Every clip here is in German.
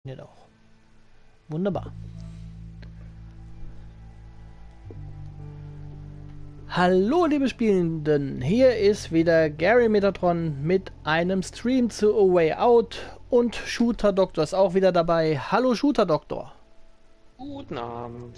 Jetzt auch. Wunderbar. Hallo liebe Spielenden, hier ist wieder Gary Metatron mit einem Stream zu A Way Out und Shooter Doktor ist auch wieder dabei. Hallo Shooter Doktor. Guten Abend.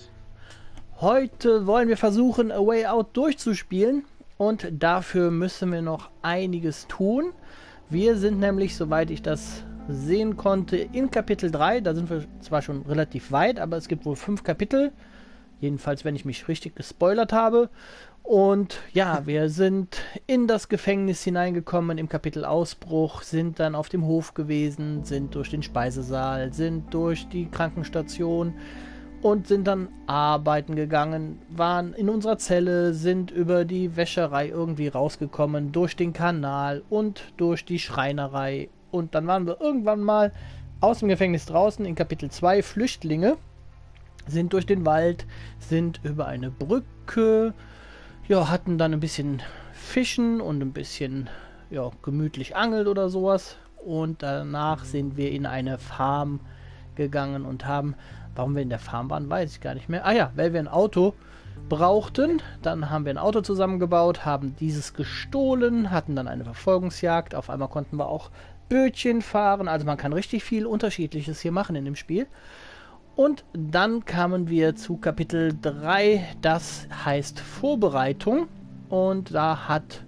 Heute wollen wir versuchen A Way Out durchzuspielen und dafür müssen wir noch einiges tun. Wir sind nämlich, soweit ich das sehen konnte, in Kapitel 3. Da sind wir zwar schon relativ weit, aber es gibt wohl 5 Kapitel. Jedenfalls, wenn ich mich richtig gespoilert habe. Und ja, wir sind in das Gefängnis hineingekommen im Kapitel Ausbruch, sind dann auf dem Hof gewesen, sind durch den Speisesaal, sind durch die Krankenstation und sind dann arbeiten gegangen, waren in unserer Zelle, sind über die Wäscherei irgendwie rausgekommen, durch den Kanal und durch die Schreinerei. Und dann waren wir irgendwann mal aus dem Gefängnis draußen in Kapitel 2 Flüchtlinge, sind durch den Wald, sind über eine Brücke, ja, hatten dann ein bisschen Fischen und ein bisschen, ja, gemütlich angelt oder sowas. Und danach sind wir in eine Farm gegangen und haben, warum wir in der Farm waren, weiß ich gar nicht mehr. Ah ja, weil wir ein Auto brauchten. Dann haben wir ein Auto zusammengebaut, haben dieses gestohlen, hatten dann eine Verfolgungsjagd. Auf einmal konnten wir auch Bötchen fahren. Also man kann richtig viel Unterschiedliches hier machen in dem Spiel. Und dann kamen wir zu Kapitel 3, das heißt Vorbereitung. Und da hat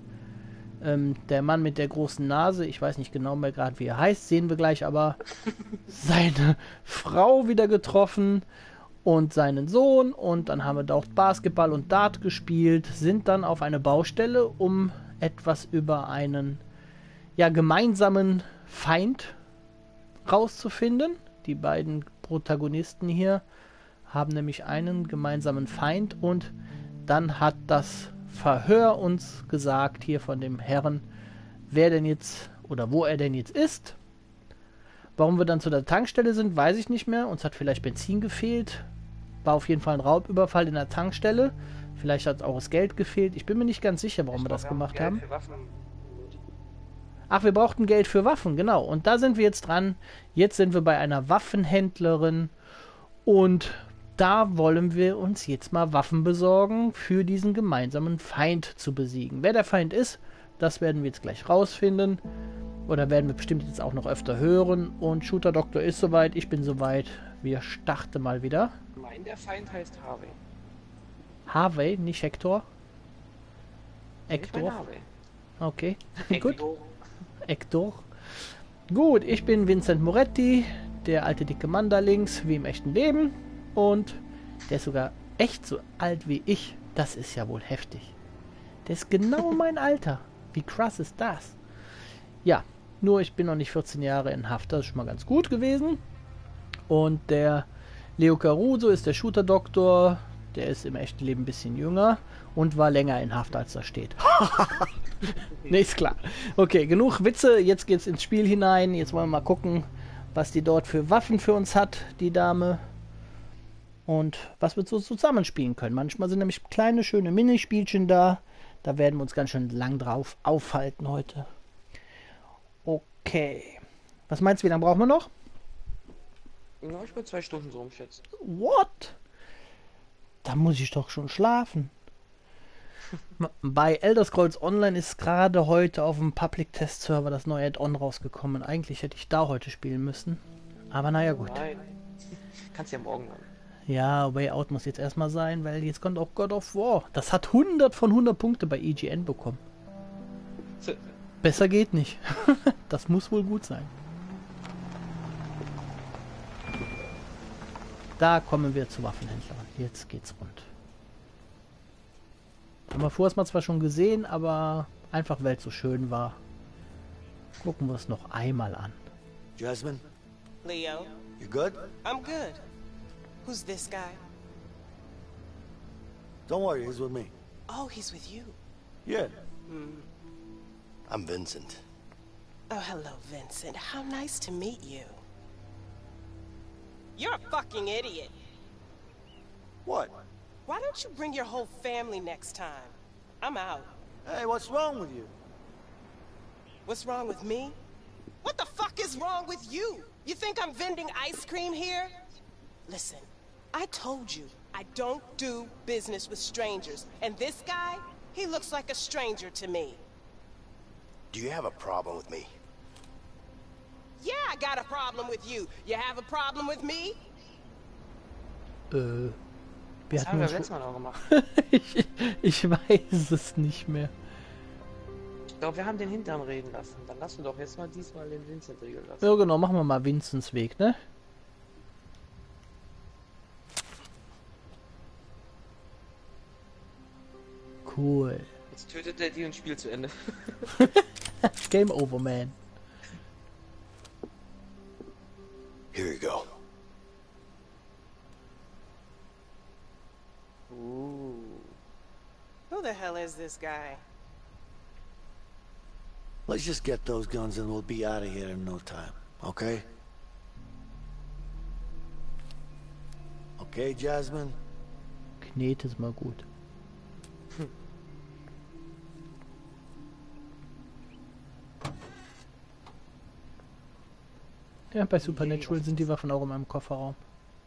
der Mann mit der großen Nase, ich weiß nicht genau mehr gerade, wie er heißt, sehen wir gleich, aber seine Frau wieder getroffen und seinen Sohn. Und dann haben wir dort Basketball und Dart gespielt, sind dann auf eine Baustelle, um etwas über einen, ja, gemeinsamen Feind rauszufinden. Die beiden Protagonisten hier haben nämlich einen gemeinsamen Feind und dann hat das Verhör uns gesagt, hier von dem Herrn, wer denn jetzt oder wo er denn jetzt ist. Warum wir dann zu der Tankstelle sind, weiß ich nicht mehr. Uns hat vielleicht Benzin gefehlt. War auf jeden Fall ein Raubüberfall in der Tankstelle. Vielleicht hat auch das Geld gefehlt. Ich bin mir nicht ganz sicher, warum wir das gemacht haben. Ach, wir brauchten Geld für Waffen, genau. Und da sind wir jetzt dran. Jetzt sind wir bei einer Waffenhändlerin. Und da wollen wir uns jetzt mal Waffen besorgen, für diesen gemeinsamen Feind zu besiegen. Wer der Feind ist, das werden wir jetzt gleich rausfinden. Oder werden wir bestimmt jetzt auch noch öfter hören. Und Shooter Doktor ist soweit, ich bin soweit. Wir starten mal wieder. Der Feind heißt Harvey. Harvey, nicht Hector. Hector. Okay, gut. Hector. Gut, ich bin Vincent Moretti, der alte dicke Mann da links, wie im echten Leben. Und der ist sogar echt so alt wie ich. Das ist ja wohl heftig. Der ist genau mein Alter. Wie krass ist das? Ja, nur ich bin noch nicht 14 Jahre in Haft. Das ist schon mal ganz gut gewesen. Und der Leo Caruso ist der Shooter-Doktor. Der ist im echten Leben ein bisschen jünger und war länger in Haft, als da steht. Nee, ist klar. Okay, genug Witze. Jetzt geht's ins Spiel hinein. Jetzt wollen wir mal gucken, was die dort für Waffen für uns hat, die Dame. Und was wir so zusammenspielen können. Manchmal sind nämlich kleine, schöne Minispielchen da. Da werden wir uns ganz schön lang drauf aufhalten heute. Okay. Was meinst du, wie lange brauchen wir noch? Ja, ich würde 2 Stunden so umschätzen. What? Da muss ich doch schon schlafen. Bei Elder Scrolls Online ist gerade heute auf dem Public Test Server das neue Add-on rausgekommen. Eigentlich hätte ich da heute spielen müssen. Aber naja, gut. Nein. Kannst ja morgen dann. Ja, Way Out muss jetzt erstmal sein, weil jetzt kommt auch God of War. Das hat 100 von 100 Punkte bei IGN bekommen. Besser geht nicht. Das muss wohl gut sein. Da kommen wir zur Waffenhändlerin. Jetzt geht's rund. Haben wir vorher mal zwar schon gesehen, aber einfach weil es so schön war. Gucken wir es noch einmal an. Jasmine, Leo, you good? I'm good. Who's this guy? Don't worry, he's with me. Oh, he's with you. Yeah. I'm Vincent. Oh, hello, Vincent. How nice to meet you. You're a fucking idiot. What? Why don't you bring your whole family next time? I'm out. Hey, what's wrong with you? What's wrong with me? What the fuck is wrong with you? You think I'm vending ice cream here? Listen, I told you, I don't do business with strangers. And this guy, he looks like a stranger to me. Do you have a problem with me? Yeah, I got a problem with you. You have a problem with me? Wir Das haben hatten wir uns letztes Mal auch gemacht. ich weiß es nicht mehr. Ich glaube, wir haben den Hintern reden lassen. Dann lassen wir doch jetzt mal diesmal den Vincent regeln lassen. Ja genau, machen wir mal Vincents Weg, ne? Cool. Jetzt tötet er die und spielt zu Ende. Game over, man. Here you go. Ooh. Who the hell is this guy? Let's just get those guns and we'll be out of here in no time, okay? Okay, Jasmine? Knete ist mal gut. Ja, bei Supernatural sind die Waffen auch in meinem Kofferraum.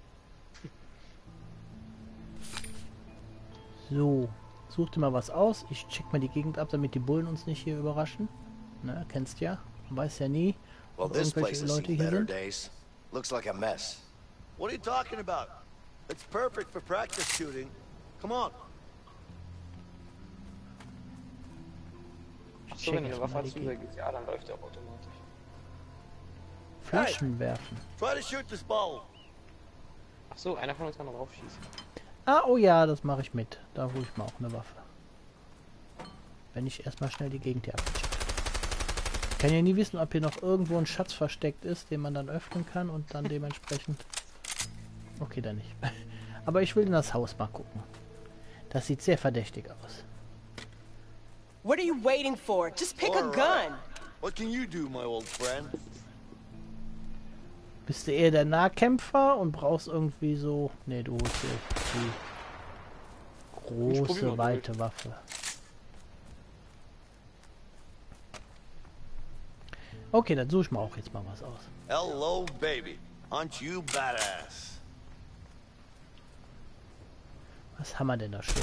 So, such dir mal was aus. Ich check mal die Gegend ab, damit die Bullen uns nicht hier überraschen. Ne, kennst ja. Man weiß ja nie, Well, ob this place irgendwelche has Leute seen hier better sind. days. Looks like a mess. What are you talking about? It's perfect for practice shooting. Come on. So, Check wenn du eine erst Waffe mal die hast, über GTA, dann läuft der auch automatisch. Flaschen werfen. Try to shoot this ball. Ach so, einer von uns kann noch raufschießen. Ah, oh ja, das mache ich mit. Da hole ich mal auch eine Waffe. Wenn ich erstmal schnell die Gegend hier abchecke. Ich kann ja nie wissen, ob hier noch irgendwo ein Schatz versteckt ist, den man dann öffnen kann und dann dementsprechend... Okay, dann nicht. Aber ich will in das Haus mal gucken. Das sieht sehr verdächtig aus. What are you waiting for? Just pick a All right. gun. What can you do, my old friend? Bist du eher der Nahkämpfer und brauchst irgendwie so... Ne, du holst dir die probier große, mal weite Waffe. Okay, dann suche ich mal auch jetzt mal was aus. Hello, baby. Aren't you badass? Was haben wir denn da schön?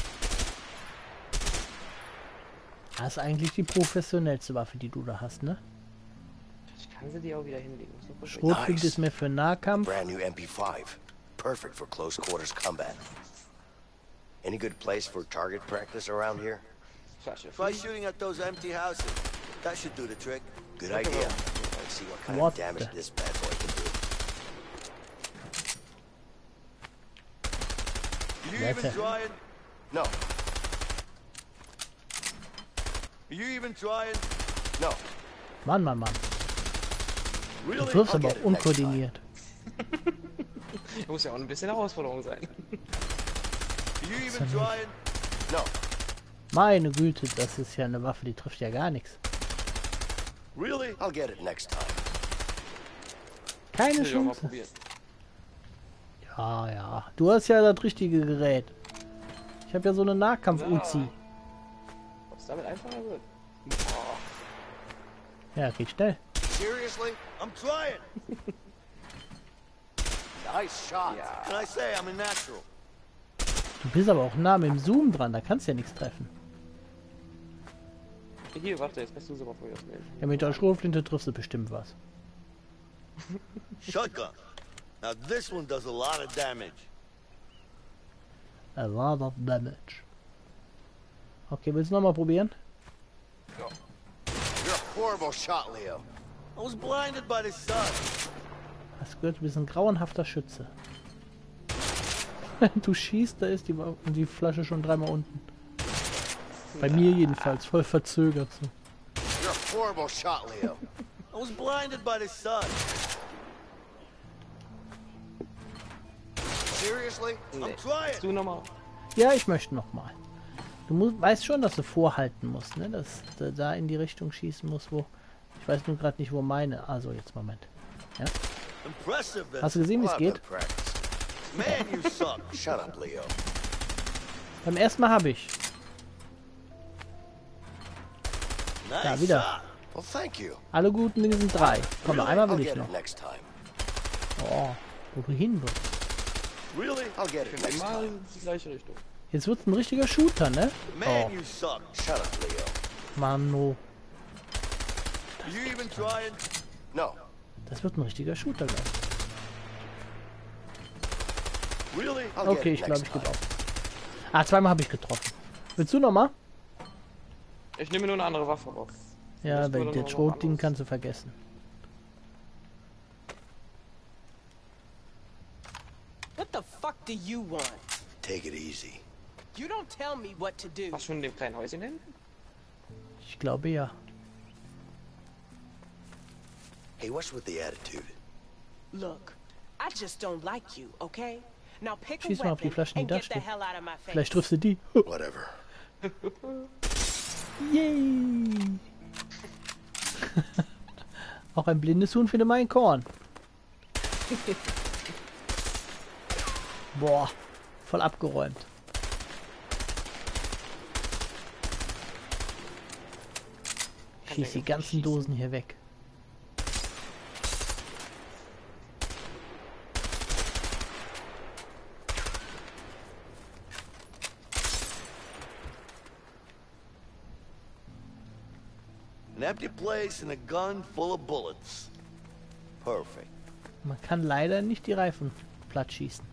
Das ist eigentlich die professionellste Waffe, die du da hast, ne? Ich kann sie dir auch wieder hinlegen. Super schön. Schrotflinte Nice. ist mehr für Nahkampf. Brand new MP5. Perfect for close quarters combat. Any good place for target practice around here? Flasche. Try shooting at those empty houses. That should do the trick. Good idea. Let's see what kind What of damage the- this bad boy can do. You That's even it. trying? No. Are you even trying? No. Mann, Mann, Mann. Du Really? wirfst I'll aber get auch it next time. unkoordiniert. Muss ja auch ein bisschen Herausforderung sein. Are you even trying? No. Meine Güte, das ist ja eine Waffe, die trifft ja gar nichts. Really? I'll get it next time. Keine Will ich auch mal Chance. probieren. Ja, ja. Du hast ja das richtige Gerät. Ich habe ja so eine Nahkampf-Uzi. Ob es damit einfacher wird? Boah. Ja, geht schnell. Seriously? I'm trying. Nice shot. Ja. Can I say I'm a natural? Du bist aber auch nah mit dem Zoom dran, da kannst du ja nichts treffen. Hier, warte, jetzt kannst du sie mal von mir auswählen. Ja, mit der Schrotflinte triffst du bestimmt was. Shotgun. Now this one does a lot of damage. A lot of damage. Okay, willst du nochmal probieren? You're a horrible shot, Leo. I was blinded by the sun. Hast du gehört, du bist ein grauenhafter Schütze. Du schießt, da ist die Flasche schon dreimal unten. Bei mir jedenfalls, voll verzögert so. You're a horrible shot, Leo. I was blinded by the sun. Seriously? I'm Nee. trying. Du nochmal. Ja, ich möchte nochmal. Weißt schon, dass du vorhalten musst, ne? Dass du da in die Richtung schießen musst, wo... Ich weiß nur gerade nicht, wo meine... Also, jetzt Moment. Ja? Impressive. Vincent. Hast du gesehen, wie es Well, geht? I've got practice. Man, you suck. Shut up, Leo. Beim ersten Mal habe ich. Nice Da, wieder. shot. Well, thank you. Alle guten Dinge sind drei. Komm, noch einmal I'll will ich get noch. it next time. Oh, wo du hin willst. Really? I'll get it next Mal time. in die gleiche Richtung. Jetzt wird's ein richtiger Shooter, ne? Man, you suck. Shut up, Leo. Mano. You even trying? No. Das wird ein richtiger Shooter gleich. Really? I'll Okay, get ich it glaube, next ich gebe time. auf. Ah, zweimal habe ich getroffen. Willst du nochmal? Ich nehme nur eine andere Waffe auf. Ja, Müssen wir weil dann das noch was Schrotding anderes? kannst du vergessen. What the fuck do you want? Take it easy. You don't tell me what to do. Was schon in dem kleinen Häuschen hin? Ich glaube ja. Hey, what's with the attitude? Look, I just don't like you, okay? Now pick a Schieß mal auf die weapon Flaschen, die and da get the stehen. hell out of my face. Vielleicht triffst du die. Whatever. Yay! Auch ein blindes Huhn findet mein Korn. Boah, voll abgeräumt. Schieß die ganzen Dosen hier weg. An empty place and a gun full of bullets. Perfect. Man kann leider nicht die Reifen platt schießen.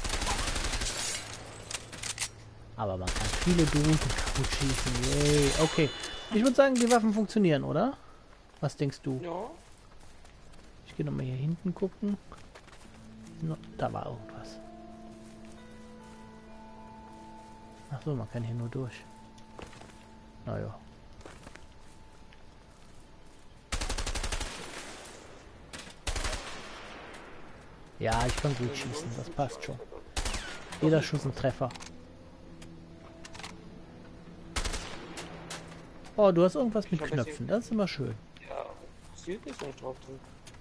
Aber man kann viele Dosen kaputt schießen. Yay. Okay. Ich würde sagen, die Waffen funktionieren, oder? Was denkst du? Ja. Ich gehe nochmal hier hinten gucken. No, da war irgendwas. Ach so, man kann hier nur durch. Naja. Ja, ich kann gut schießen, das passt schon. Jeder Schuss ein Treffer. Oh, du hast irgendwas mit Ich hab Knöpfen, das ist immer schön. Ja, steht nicht so drauf drin.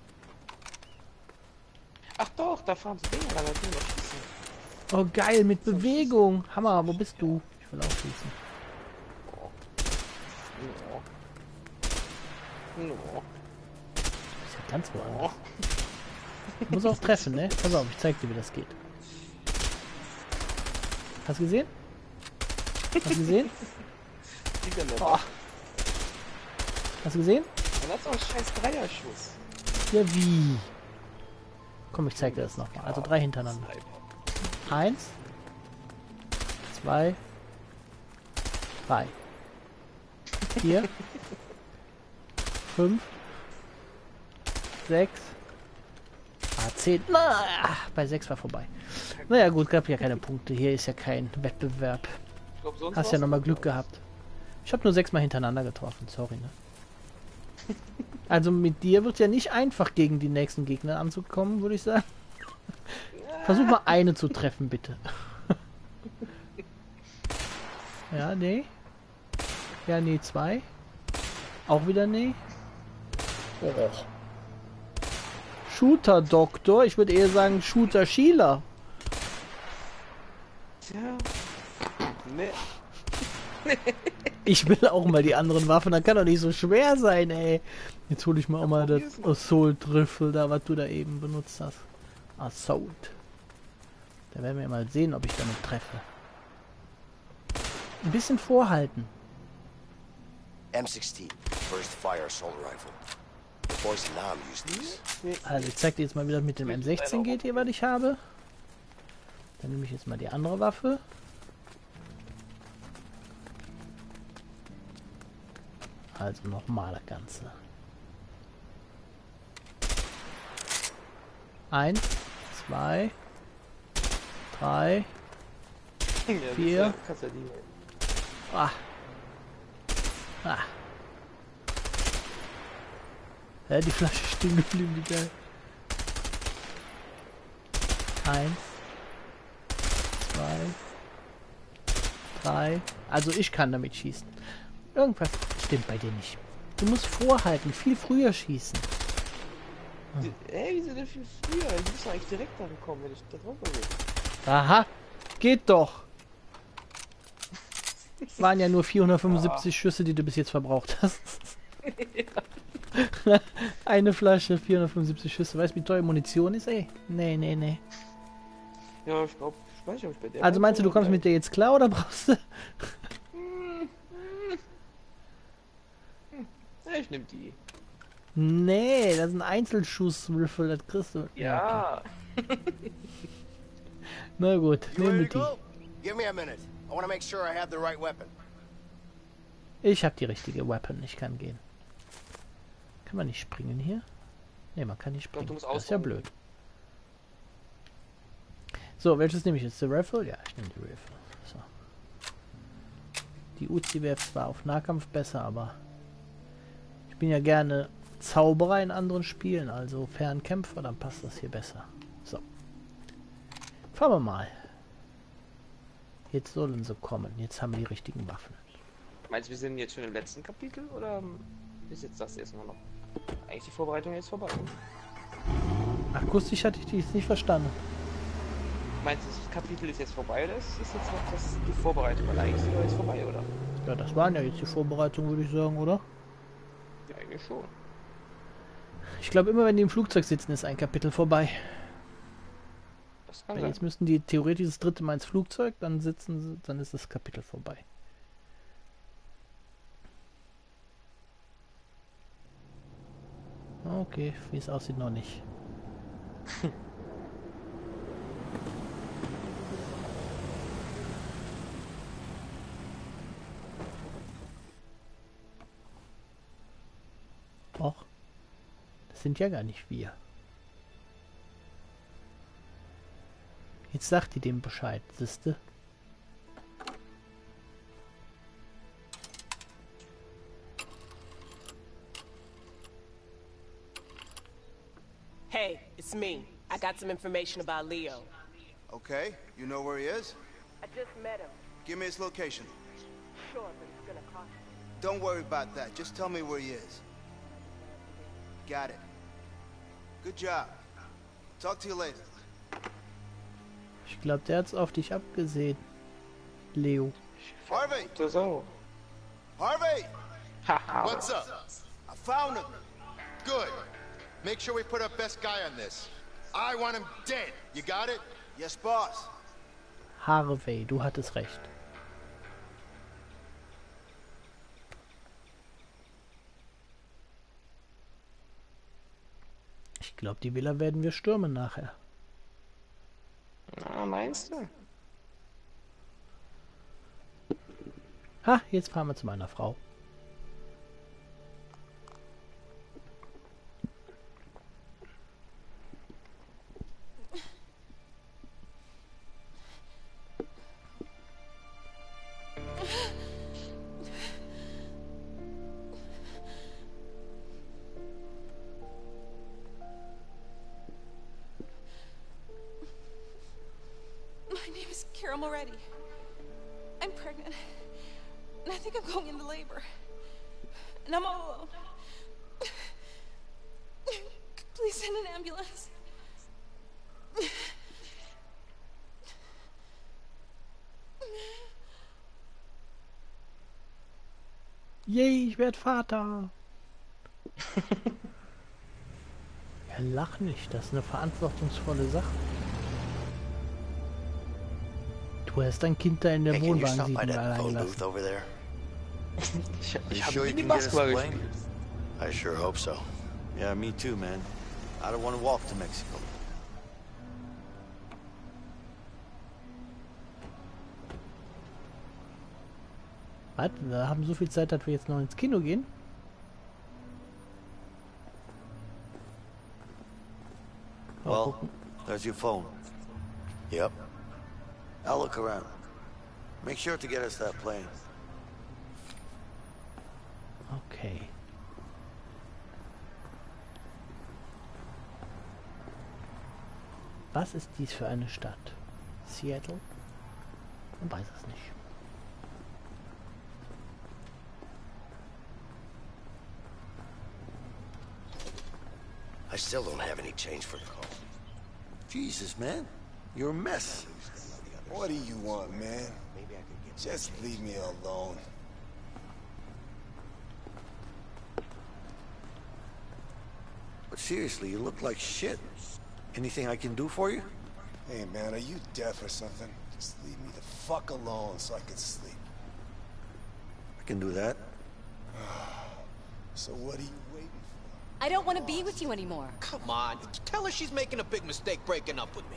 Ach doch, da fahren sie Dinger, da können wir schießen. Oh geil, mit Bewegung. Hammer, wo bist du? Ich will auch schießen. No. No. Ist ja ganz woanders. Ich muss auch treffen, ne? Pass auf, ich zeig dir, wie das geht. Hast du gesehen? Hast du gesehen? Sieht denn Oh. Hast du gesehen? Man hat so einen scheiß Dreierschuss. Ja, wie? Komm, ich zeig dir das nochmal. Also 3 hintereinander. 1, 2, 3, 4, 5, 6, 10. Na, bei 6 war vorbei. Naja gut, gab ja keine Punkte. Hier ist ja kein Wettbewerb. Ich glaub, sonst Hast ja war's nochmal gut, Glück gehabt. Ich habe nur 6 Mal hintereinander getroffen, sorry, ne? Also mit dir wird ja nicht einfach gegen die nächsten Gegner anzukommen, würde ich sagen. Versuch mal eine zu treffen, bitte. Ja, nee. Ja, nee, 2. Auch wieder nee. Oh. Shooter-Doktor? Ich würde eher sagen Shooter-Schieler. Tja. Nee. Ich will auch mal die anderen Waffen, das kann doch nicht so schwer sein, ey. Jetzt hole ich mal auch mal das Assault-Riffel da, was du da eben benutzt hast. Assault. Da werden wir mal sehen, ob ich damit treffe. Ein bisschen vorhalten. M16, first fire assault rifle. The boys in Nam use these. Also ich zeig dir jetzt mal, wie das mit dem M16 geht hier, was ich habe. Dann nehme ich jetzt mal die andere Waffe. Also nochmal das Ganze. 1, 2, 3, Ja, 4. Kannst ja die. Ah. Ah. Ja, die Flasche ist stehen geblieben, wie geil. 1, 2, 3. Also ich kann damit schießen. Irgendwas stimmt bei dir nicht. Du musst vorhalten, viel früher schießen. Ey, wieso denn viel früher? Ich muss eigentlich direkt ankommen, wenn ich da drauf bin. Aha, geht doch. Waren ja nur 475 Schüsse, die du bis jetzt verbraucht hast. Eine Flasche, 475 Schüsse. Weißt du, wie teuer Munition ist, ey? Nee. Ja, ich glaube, ich weiß nicht, ob ich bei der... Also meinst du, du kommst mit der jetzt klar oder brauchst du... Ja, ich nehm die. Nee, das ist ein Einzelschuss-Riffle, das kriegst du. Ja. Okay. Na gut, You nehmen ready wir to die. go? Give me a minute. I want to make sure I have the right weapon. Ich habe die richtige Weapon, ich kann gehen. Kann man nicht springen hier? Ne, man kann nicht glaub, springen. du musst Das ist ja ausholen. blöd. So, welches nehme ich jetzt? Die Rifle? Ja, ich nehme die Rifle. So. Die Uzi wäre zwar auf Nahkampf besser, aber ich bin ja gerne Zauberer in anderen Spielen, also Fernkämpfer, dann passt das hier besser. So. Fahren wir mal. Jetzt sollen sie kommen. Jetzt haben wir die richtigen Waffen. Meinst du, wir sind jetzt schon im letzten Kapitel oder ist jetzt das erstmal noch? Eigentlich die Vorbereitung jetzt vorbei. Akustisch hatte ich die jetzt nicht verstanden. Meinst du, das Kapitel ist jetzt vorbei oder ist jetzt noch die Vorbereitung? Weil eigentlich ist es jetzt vorbei, oder? Ja, das waren ja jetzt die Vorbereitungen, würde ich sagen, oder? Ja, eigentlich schon. Ich glaube, immer wenn die im Flugzeug sitzen, ist ein Kapitel vorbei. Das kann Weil sein. jetzt müssten die theoretisch das dritte Mal ins Flugzeug, dann sitzen sie, dann ist das Kapitel vorbei. Okay, wie es aussieht, noch nicht. Och, das sind ja gar nicht wir. Jetzt sagt die dem Bescheid, siehste? Hey, it's me. I got some information about Leo. Okay, you know where he is? I just met him. Give me his location. Sure, but it's gonna cost me. Don't worry about that. Just tell me where he is. Got it. Good job. Talk to you later. Ich glaube, der hat's auf dich abgesehen. Leo. Harvey! Das auch. Harvey! Haha. What's up? I found him. Good. Make sure we put our best guy on this. I want him dead. You got it? Yes, boss. Harvey, du hattest recht. Ich glaube, die Villa werden wir stürmen nachher. Na, meinst du? Ha, jetzt fahren wir zu meiner Frau. My name is Carol Moretti. I'm pregnant. And I think I'm going into labor. And I'm all alone. Please send an ambulance. Yay, ich werde Vater. Ja, lach nicht, das ist eine verantwortungsvolle Sache. Du hast dein Kind da in der Hey, can you stop by Wohnwagensiedlung that allein phone gelassen. booth over there? Ich sure habe you die can get us Basketball a plane? gespielt. I sure hope so. Yeah, me too, man. I don't want to walk to Mexico. Was? Wir haben so viel Zeit, dass wir jetzt noch ins Kino gehen? Mal Well, gucken. there's your phone. Yep. I'll look around. Make sure to get us that plane. Okay. Was ist dies für eine Stadt? Seattle? Man weiß es nicht. I still don't have any change for the call. Jesus, man. You're a mess. What do you want, man? Maybe I could get Just leave me alone. But seriously, you look like shit. Anything I can do for you? Hey, man, are you deaf or something? Just leave me the fuck alone so I can sleep. I can do that. So what are you waiting for? I don't want to be with you anymore. Come on, tell her she's making a big mistake breaking up with me.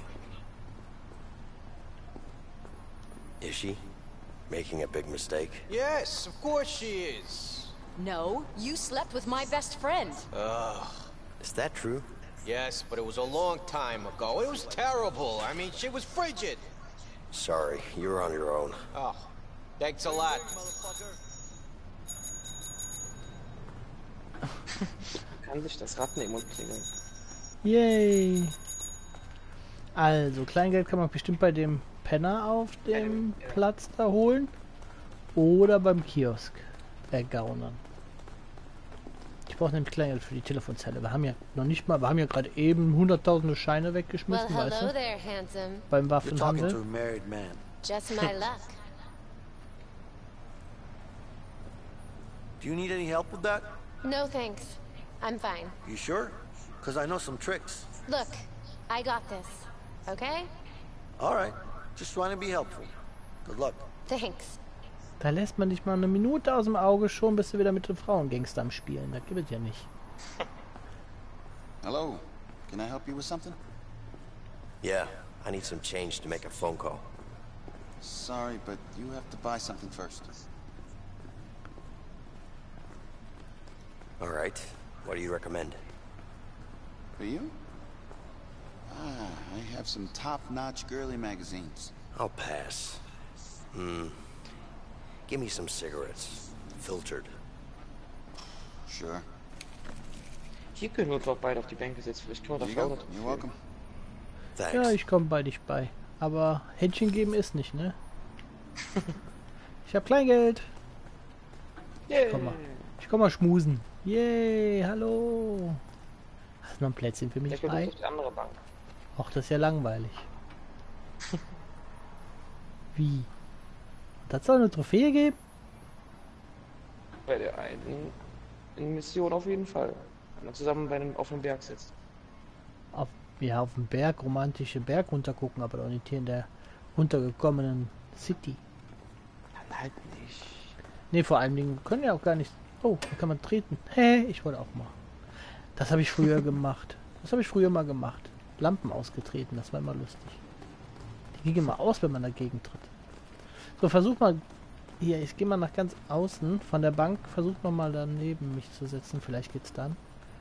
Is she? Making a big mistake? Yes, of course she is. No, you slept with my best friend. Ugh. Is that true? Yes, but it was a long time ago. It was terrible. I mean, she was frigid. Sorry, you're on your own. Oh, thanks a lot. Kann sich das Ratten im Mund klingeln. Yay! Also, Kleingeld kann man bestimmt bei dem Penner auf dem Platz da holen. Oder beim Kiosk. Bei Gaunern. Ich brauche nämlich Kleingeld für die Telefonzelle. Wir haben ja noch nicht mal, wir haben ja gerade eben hunderttausende Scheine weggeschmissen, Well, weißt hello du? there, handsome. Beim You're talking to Waffenhandel. a married man. Just my luck. Do you need any help with that? No thanks. I'm fine. You sure? Because I know some tricks. Look, I got this. Okay? All right. Just trying to be helpful. Good luck. Thanks. Da lässt man dich mal eine Minute aus dem Auge, schon bist du wieder mit den Frauengangster am Spielen. Das gibt es ja nicht. Hello. Can I help you with something? Yeah, I need some change to make a phone call. Sorry, but you have to buy something first. All right. What do you recommend? For you? I have some top-notch girly magazines. I'll pass. Give me some cigarettes. Filtered. Sure. Hier können wir uns auch beide auf die Bänke setzen. Vielleicht können wir Here das you auch go. noch. You're welcome. Thanks. Ja, ich komme bei dich bei. Aber Händchen geben ist nicht, ne? Ich hab Kleingeld. Yeah. Ich komm mal schmusen. Yay, hallo. Hast du noch ein Plätzchen für mich Vielleicht wird frei? das die andere Bank. Ach, das ist ja langweilig. Wie? Das soll eine Trophäe geben? Bei der einen Mission auf jeden Fall. Wenn man zusammen auf dem Berg sitzt. Auf dem Berg, romantische Berg runtergucken, aber doch nicht hier in der runtergekommenen City. Dann halt nicht. Ne, vor allen Dingen können ja auch gar nicht. Oh, da kann man treten. Hä, ich wollte auch mal. Das habe ich früher gemacht. Das habe ich früher mal gemacht. Lampen ausgetreten, das war immer lustig. Die gingen immer aus, wenn man dagegen tritt. So, versuch mal. Hier, ich gehe mal nach ganz außen von der Bank. Versuch mal daneben mich zu setzen. Vielleicht geht's dann.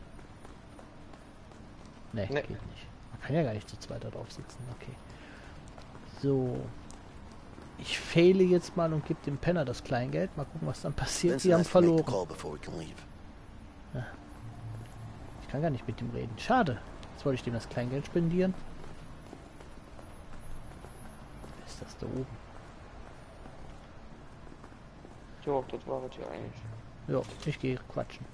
Nee, Nee. geht nicht. Man kann ja gar nicht zu zweit da drauf sitzen. Okay. So. Ich fehle jetzt mal und gebe dem Penner das Kleingeld. Mal gucken, was dann passiert. Sie haben has to make the verloren. call before we can leave. Ich kann gar nicht mit ihm reden. Schade. Jetzt wollte ich dem das Kleingeld spendieren. Wer ist das da oben? Jo, das war es ja eigentlich. Ja, ich gehe quatschen.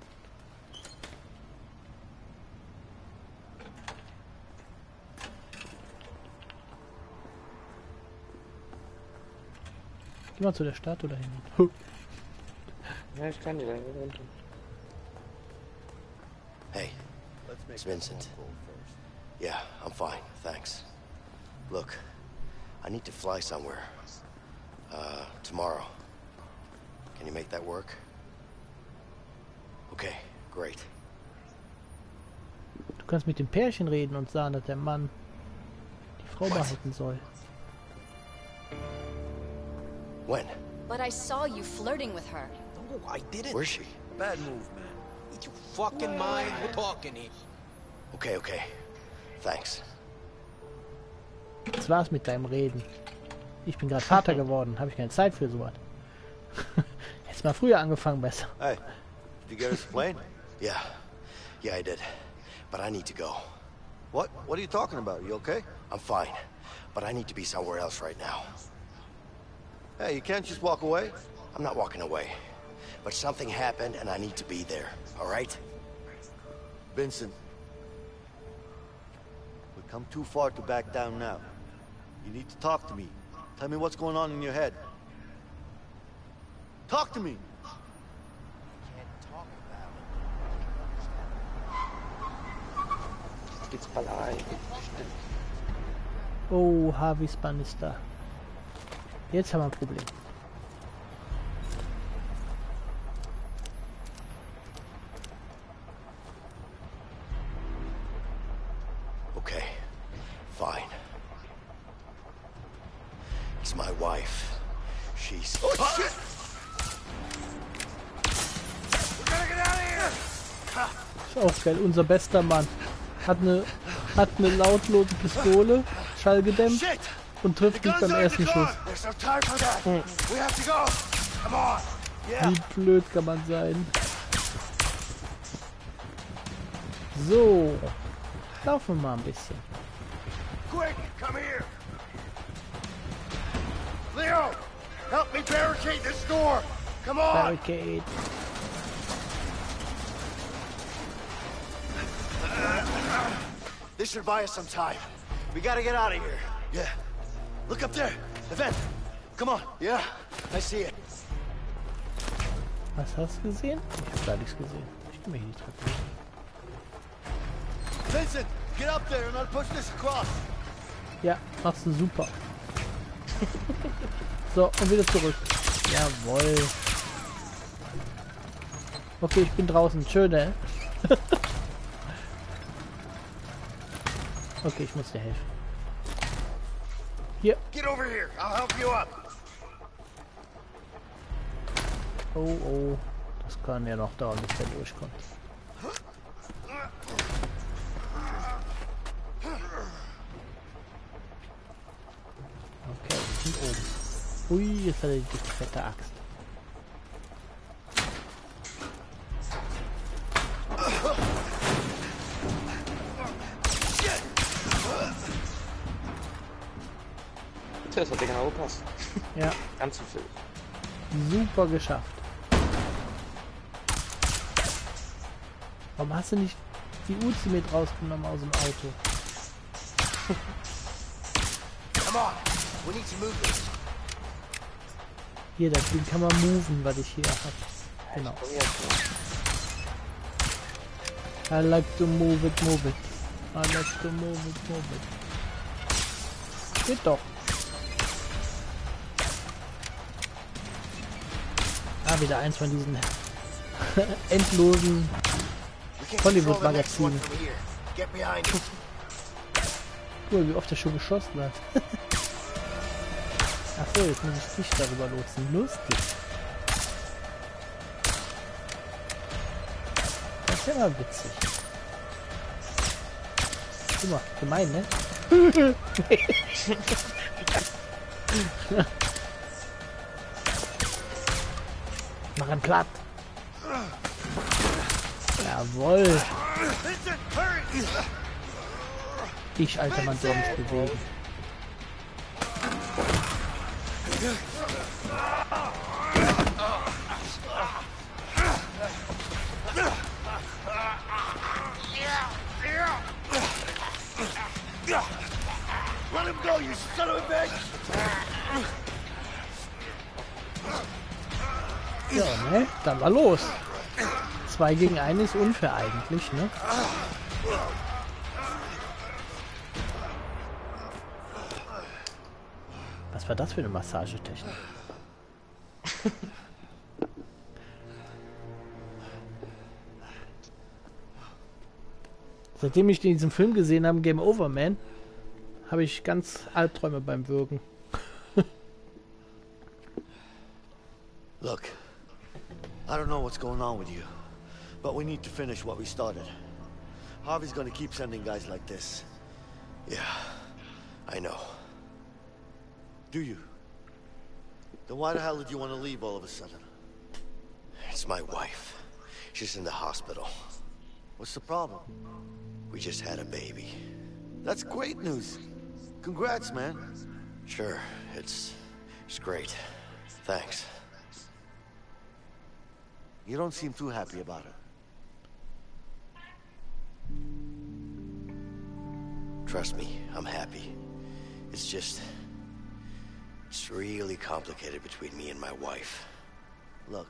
Geh mal zu der Statue da hinten. Ja, ich kann die da nicht runter. Hey, it's Vincent. Yeah, I'm fine, thanks. Look, I need to fly somewhere. Tomorrow. Can you make that work? Okay, great. Du kannst mit dem Pärchen reden und sagen, dass der Mann die Frau behalten soll. When? But I saw you flirting with her. No, I didn't. Where's she? Bad move, man. Did you fucking mind? We're talking here. Okay, okay. Thanks. Das war's mit deinem Reden. Ich bin gerade Vater geworden, habe ich keine Zeit für sowas. Hättest mal früher angefangen, besser. Hey, did you get us a plane? Yeah. Yeah, I did. But I need to go. What? What are you talking about? You okay? I'm fine. But I need to be somewhere else right now. Hey, you can't just walk away. I'm not walking away. But something happened and I need to be there. All right? Vincent. We've come too far to back down now. You need to talk to me. Tell me what's going on in your head. Talk to me! geht's Ballerei. Stimmt. Oh, Harveys Bannister. Jetzt haben wir ein Problem. Okay, fine. It's my wife. She's... Oh, shit! We gotta get out of here! Ist auch geil. Unser bester Mann hat eine lautlose Pistole, schallgedämpft und trifft mich beim ersten Schuss. There's no time for that. We have to go. Come on. Yeah. Wie blöd kann man sein? So, laufen wir mal ein bisschen. Quick, come here. Leo, help me barricade this door. Come on. Barricade. This should buy us some time. We gotta get out of here. Yeah. Look up there. The vent. Come on. Yeah, I see it. Was hast du gesehen? Ich hab gar nichts gesehen. Ich kann mich nicht treffen. Vincent, get up there and I'll push this across. Ja, machst du super. So, und wieder zurück. Jawohl. Okay, ich bin draußen. Schön, ne? Okay, ich muss dir helfen. Hier. Get over here. I'll help you up. Oh, oh. Das kann ja noch dauern, bis der durchkommt. Okay, wir sind oben. Ui, jetzt hat er die dicke, fette Axt. Das hat ja genau gepasst. Ja. Ganz zufällig. Super geschafft. Warum hast du nicht die Uzi mit rausgenommen aus dem Auto? Come on. We need to move this. Hier, das Ding kann man moven, was ich hier habe. Genau. I like to move it, move it. I like to move it, move it. Geht doch. Ah, wieder eins von diesen endlosen Hollywood-Magazinen. Cool, wie oft er schon geschossen hat. Achso, jetzt muss ich dich darüber lotsen. Lustig. Das ist ja mal witzig. Guck mal, gemein, ne? Mach ihn platt. Jawohl. Ich, alter Mann, soll mich bewegen. Let him go, you son of a bitch! Ja, ne? Dann mal los. 2 gegen 1 ist unfair eigentlich, ne? Was war das für eine Massagetechnik? Seitdem ich diesen Film gesehen habe, Game Over Man, habe ich ganz Albträume beim Würgen. Look, I don't know what's going on with you, but we need to finish what we started. Harvey's gonna keep sending guys like this. Yeah, I know. Do you? Then why the hell did you want to leave all of a sudden? It's my wife. She's in the hospital. What's the problem? We just had a baby. That's great news. Congrats, man. Sure, it's great. Thanks. You don't seem too happy about it. Trust me, I'm happy. It's really complicated between me and my wife. Look,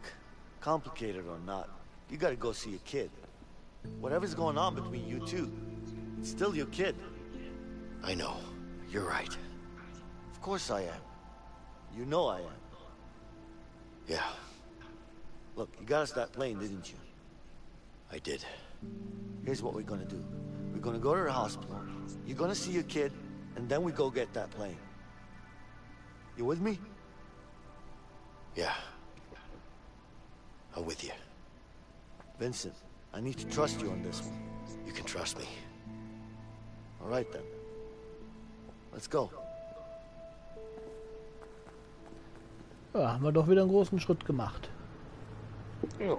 complicated or not, you gotta go see a kid. Whatever's going on between you two, It's still your kid. I know. You're right. Of course I am. You know I am. Yeah, Look, you got us that plane, didn't you? I did. Here's what we're gonna do. We're gonna go to the hospital. You're gonna see your kid, and then we go get that plane. You with me? Yeah. I'm with you. Vincent, I need to trust you on this one. You can trust me. All right, then. Let's go. Ja, haben wir doch wieder einen großen Schritt gemacht. Ja.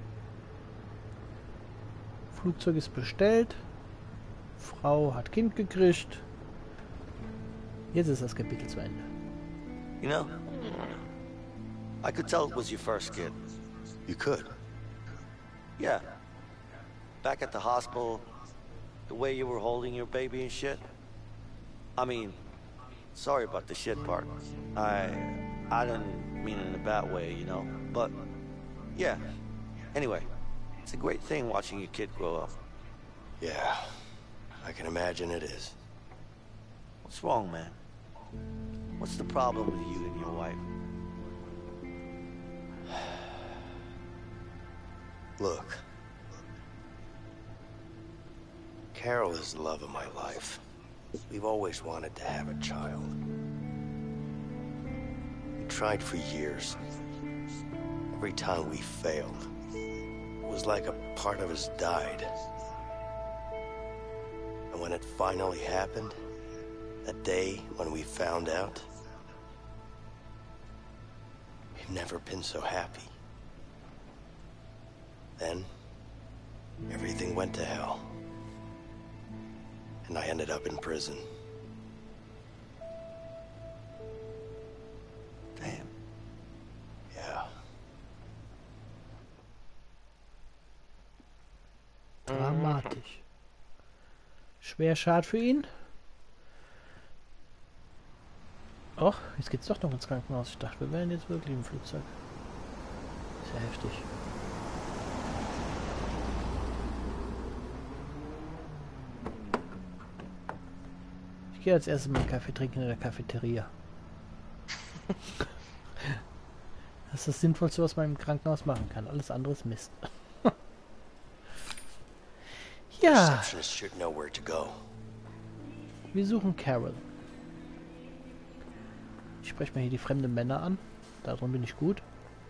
Flugzeug ist bestellt. Frau hat Kind gekriegt. Jetzt ist das Kapitel zu Ende. You know, I could tell it was your first kid. You could. Yeah. Back at the hospital, the way you were holding your baby and shit. I mean, sorry about the shit part. I didn't mean it in a bad way, you know? But, yeah. Anyway, it's a great thing watching your kid grow up. Yeah, I can imagine it is. What's wrong, man? What's the problem with you and your wife? Look. Carol is the love of my life. We've always wanted to have a child. We tried for years. Every time we failed, it was like a part of us died. And when it finally happened, that day when we found out, we've never been so happy. Then, everything went to hell. And I ended up in prison. Damn. Yeah. Dramatisch. Schwer schade für ihn. Och, jetzt geht's doch noch ins Krankenhaus. Ich dachte, wir wären jetzt wirklich im Flugzeug. Ist ja heftig. Ich gehe als erstes mal einen Kaffee trinken in der Cafeteria. Das ist das Sinnvollste, was man im Krankenhaus machen kann. Alles andere ist Mist. Ja. Receptionist should know where to go. Wir suchen Carol. Ich spreche mal hier die fremden Männer an. Darum bin ich gut.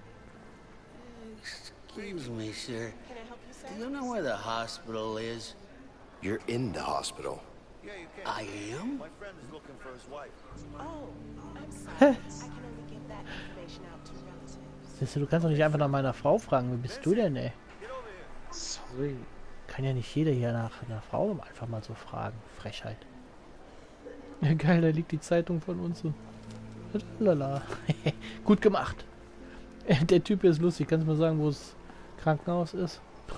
Excuse me, sir. Do you know where the hospital is? You're in the hospital. I am? My friend is looking for his wife. Oh, I'm sorry. I can only give that information out to relatives. Siehst du kannst doch nicht einfach nach meiner Frau fragen. Wie bist du denn, ey? Sorry. Kann ja nicht jeder hier nach einer Frau einfach mal so fragen. Frechheit. Ja, geil, da liegt die Zeitung von uns so. Lala. Gut gemacht. Der Typ hier ist lustig. Kannst du mir sagen, wo das Krankenhaus ist?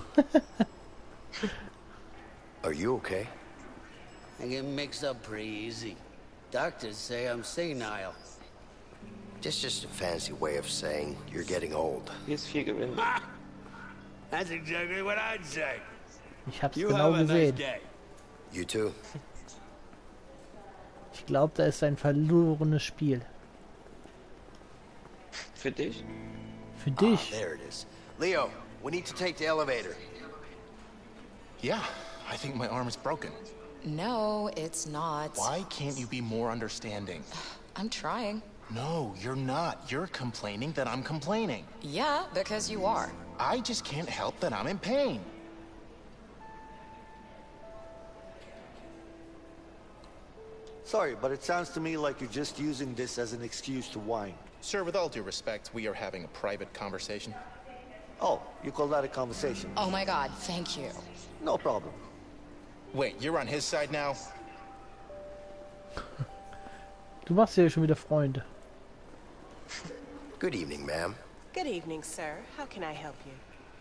Are you okay? I get mixed up pretty easy. Doctors say I'm senile. Just a fancy way of saying you're getting old. Hier ist viel Gewinn. That's exactly what I'd say. Ich hab's You genau have a nice gesehen. day. You too? Ich glaube, da ist ein verlorenes Spiel. Für dich? Für dich. There it is. Leo, we need to take the elevator. Yeah, I think my arm is broken. No, it's not. Why can't you be more understanding? I'm trying. No, you're not. You're complaining that I'm complaining. Yeah, because you are. I just can't help that I'm in pain. Sorry, but it sounds to me like you're just using this as an excuse to whine. Sir, with all due respect, we are having a private conversation. Oh, you call that a conversation? Oh my god, thank you. No problem. Wait, you're on his side now? Du machst ja schon wieder Freunde. Good evening, ma'am. Good evening, sir. How can I help you?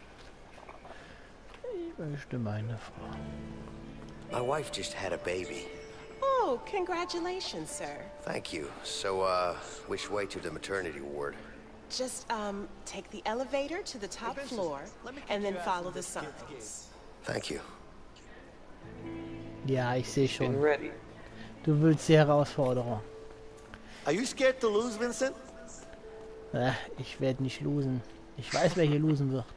Ich möchte meine Frau. My wife just had a baby. Oh, congratulations, sir. Thank you. So, which way to the maternity ward? Just, take the elevator to the top floor and then follow the signs. Thank you. Ja, ich sehe Ich bin schon. ready. Du willst die Herausforderung. Are you scared to lose, Vincent? Ich werde nicht losen. Ich weiß, wer hier losen wird.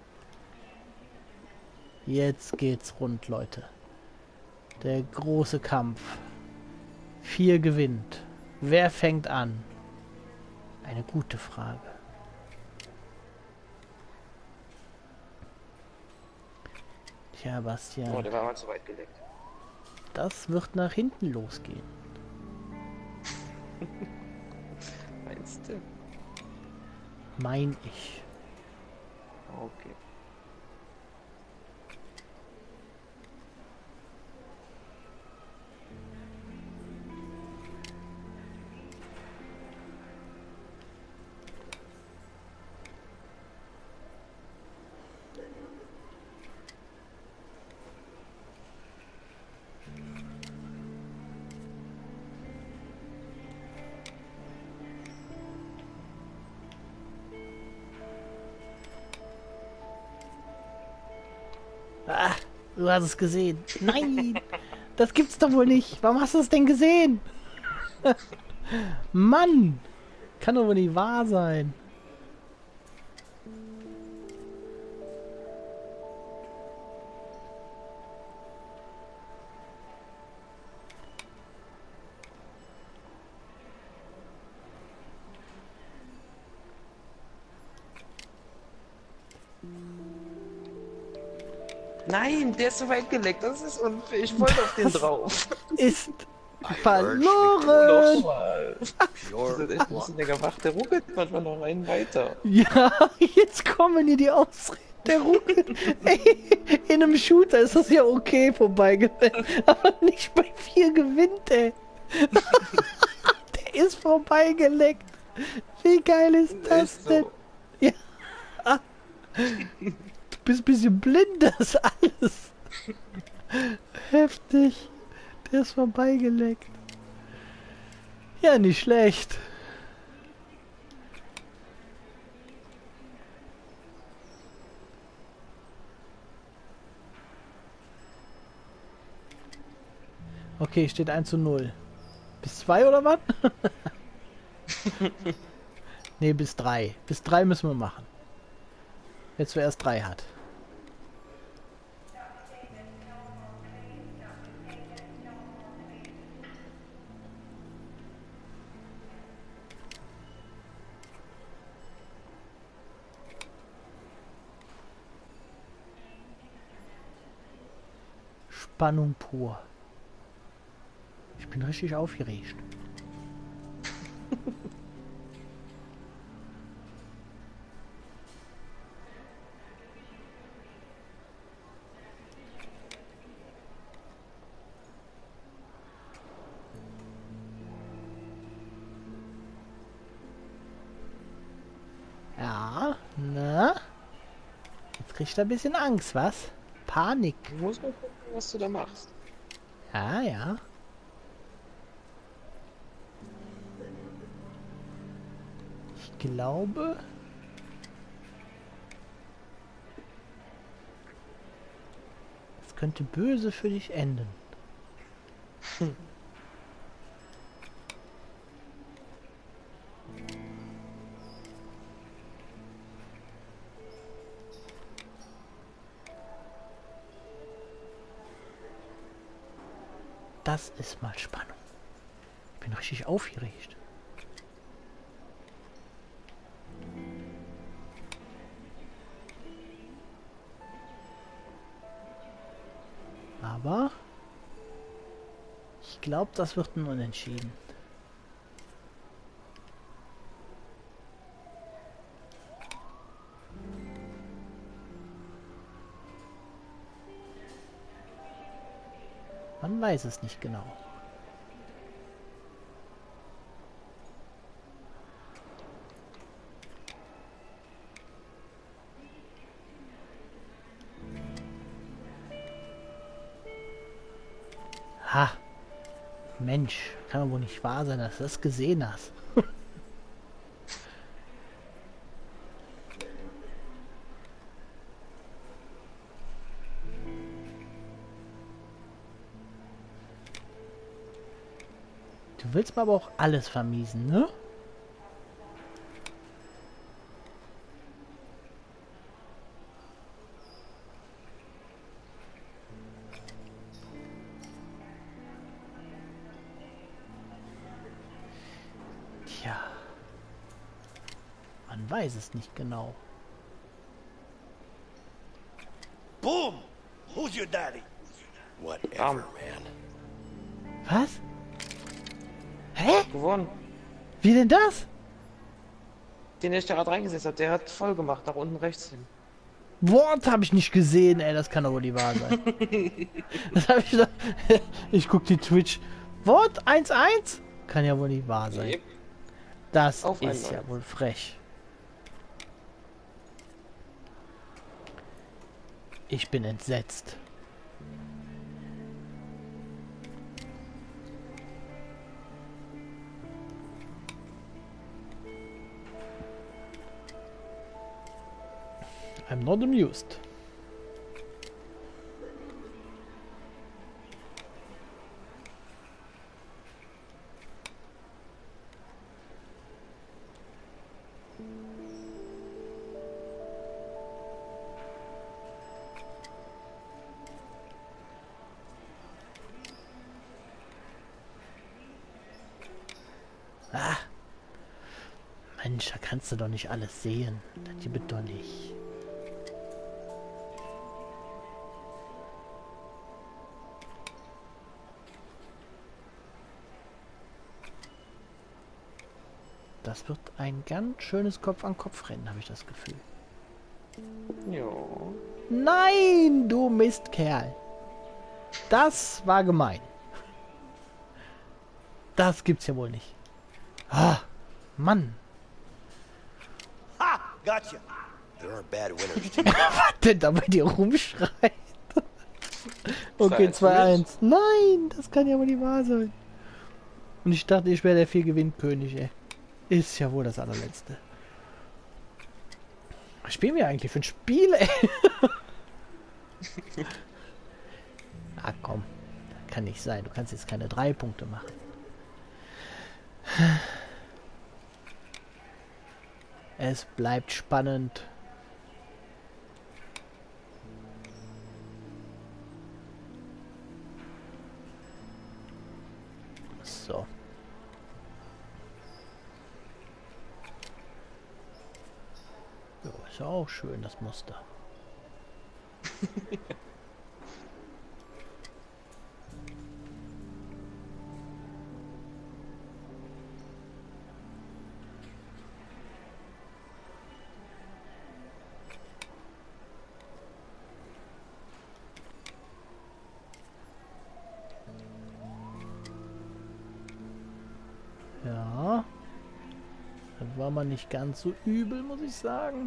Jetzt geht's rund, Leute. Der große Kampf. 4 gewinnt. Wer fängt an? Eine gute Frage. Tja, Bastian. Oh, der war mal zu weit geleckt. Das wird nach hinten losgehen. Meinst du? Mein ich. Okay. Ah, du hast es gesehen. Nein, das gibt's doch wohl nicht. Warum hast du es denn gesehen? Mann, kann doch wohl nicht wahr sein. Nein, der ist so weit geleckt. Das ist unfair. Ich wollte auf den drauf. Ist verloren. Nochmal. Das ist echt ein bisschen länger wach. Der ruckelt manchmal noch einen weiter. Ja, jetzt kommen hier die Ausreden. Der ruckelt. Ey, in einem Shooter ist das ja okay vorbeigegangen. Aber nicht bei 4 gewinnt, ey. Der ist vorbeigeleckt. Wie geil ist das Ist so. denn? Ja. Du bist ein bisschen blind, das alles. Heftig. Der ist vorbeigeleckt. Ja, nicht schlecht. Okay, steht 1:0. Bis 2 oder was? Ne, bis 3. Bis 3 müssen wir machen. Jetzt wer erst 3 hat. Spannung pur. Ich bin richtig aufgeregt. Ja, na? Jetzt kriegt er ein bisschen Angst, was? Panik. Du musst mal gucken, was du da machst. Ja, ja. Ich glaube... Es könnte böse für dich enden. Das ist mal Spannung. Ich bin richtig aufgeregt. Aber ich glaube, das wird ein Unentschieden. Man weiß es nicht genau. Ha! Mensch, kann doch wohl nicht wahr sein, dass du das gesehen hast. Du willst mir aber auch alles vermiesen, ne? Tja. Man weiß es nicht genau. Boom! Who's your daddy? Whatever, man. Was? Hä? Gewonnen. Wie denn das? Den ich da gerade reingesetzt habe, der hat voll gemacht, nach unten rechts hin. What? Habe ich nicht gesehen, ey. Das kann doch wohl nicht wahr sein. Das habe ich doch... Ich guck die Twitch. What? 1-1? Kann ja wohl nicht wahr sein. Yep. Das Auf ist einmal. ja wohl frech. Ich bin entsetzt. I'm not amused. Ah. Mensch, da kannst du doch nicht alles sehen. Das gibt doch nicht. Das wird ein ganz schönes Kopf-an-Kopf-Rennen, habe ich das Gefühl. Jo. Nein, du Mistkerl. Das war gemein. Das gibt's ja wohl nicht. Ah, Mann. Ha! Gotcha! There are bad winners too. Was denn da bei dir rumschreit? Okay, 2-1. Nein, das kann ja wohl nicht wahr sein. Und ich dachte, ich wäre der 4-Gewinn-König, ey. Ist ja wohl das allerletzte. Was spielen wir eigentlich für ein Spiel, ey? Ah, komm. Das kann nicht sein. Du kannst jetzt keine 3 Punkte machen. Es bleibt spannend. So. Ja, ist ja auch schön, das Muster. Ja, das war mal nicht ganz so übel, muss ich sagen.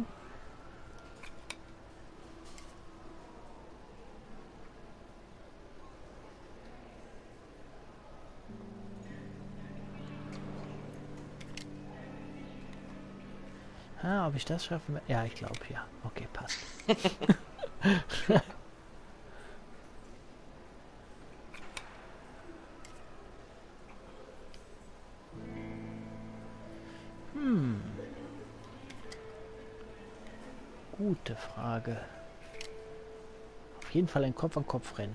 Ah, ob ich das schaffen? Ja, ich glaube ja. Okay, passt. Gute Frage. Auf jeden Fall ein Kopf-an-Kopf-Rennen.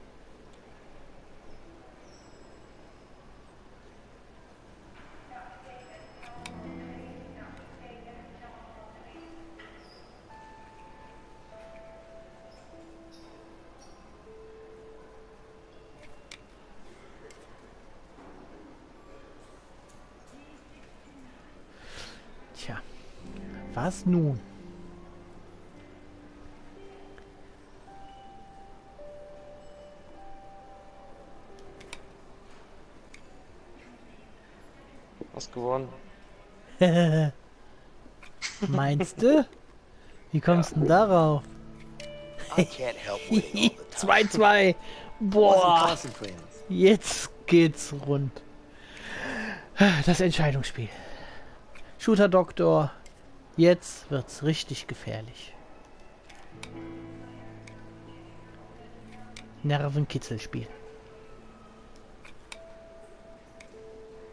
Tja, was nun? Hast gewonnen. Meinst du? Wie kommst du denn darauf? I can't help winning all the time. 2-2. Boah. Wasn't concentrating. Jetzt geht's rund. Das Entscheidungsspiel. Shooter Doktor. Jetzt wird's richtig gefährlich. Nervenkitzelspiel.